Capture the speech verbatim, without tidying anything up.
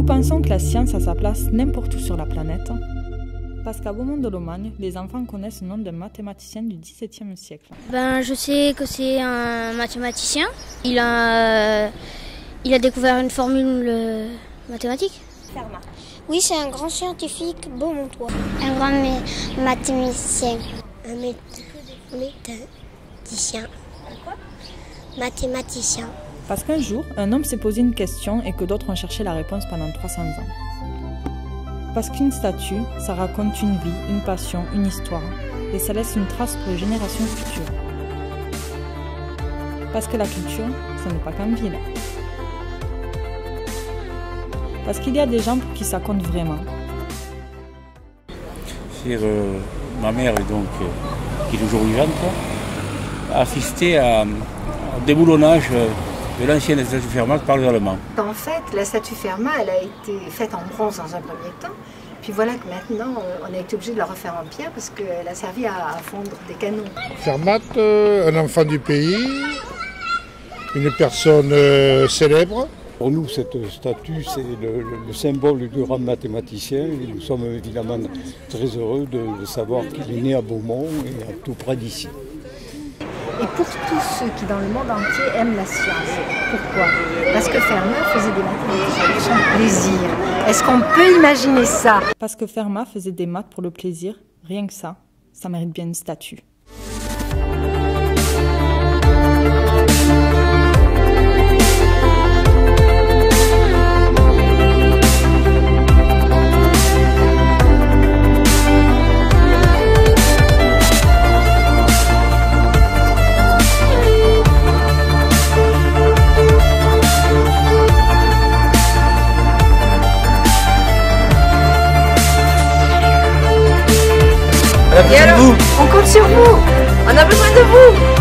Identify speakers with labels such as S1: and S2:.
S1: pensons que la science a sa place n'importe où sur la planète, parce qu'à Beaumont-de-Lomagne, les enfants connaissent le nom d'un mathématicien du dix-septième siècle.
S2: Ben, je sais que c'est un mathématicien. Il a, euh, il a découvert une formule euh, mathématique.
S3: Fermat.
S4: Oui, c'est un grand scientifique beaumontois.
S5: Un grand mathématicien.
S4: Un méthaticien.
S3: Quoi?
S4: Mathématicien.
S1: Parce qu'un jour, un homme s'est posé une question et que d'autres ont cherché la réponse pendant trois cents ans. Parce qu'une statue, ça raconte une vie, une passion, une histoire, et ça laisse une trace pour les générations futures. Parce que la culture, ça n'est pas qu'en ville. Parce qu'il y a des gens pour qui ça compte vraiment.
S6: C'est euh, ma mère, donc, euh, qui est toujours vivante, a assisté à, à un déboulonnage de l'ancienne statue Fermat par les Allemands.
S7: En fait, la statue Fermat, elle a été faite en bronze dans un premier temps. Puis voilà que maintenant, on a été obligé de la refaire en pierre parce qu'elle a servi à, à fondre des canons.
S8: Fermat, euh, un enfant du pays, une personne euh, célèbre.
S9: Pour nous, cette statue, c'est le, le symbole du grand mathématicien. Et nous sommes évidemment très heureux de, de savoir qu'il est né à Beaumont et à tout près d'ici.
S7: Et pour tous ceux qui, dans le monde entier, aiment la science. Pourquoi? Parce que Fermat faisait des mathématiques pour son plaisir. Est-ce qu'on peut imaginer ça?
S1: Parce que Fermat faisait des maths pour le plaisir, rien que ça, ça mérite bien une statue.
S3: Et alors, on compte sur vous, on a besoin de vous.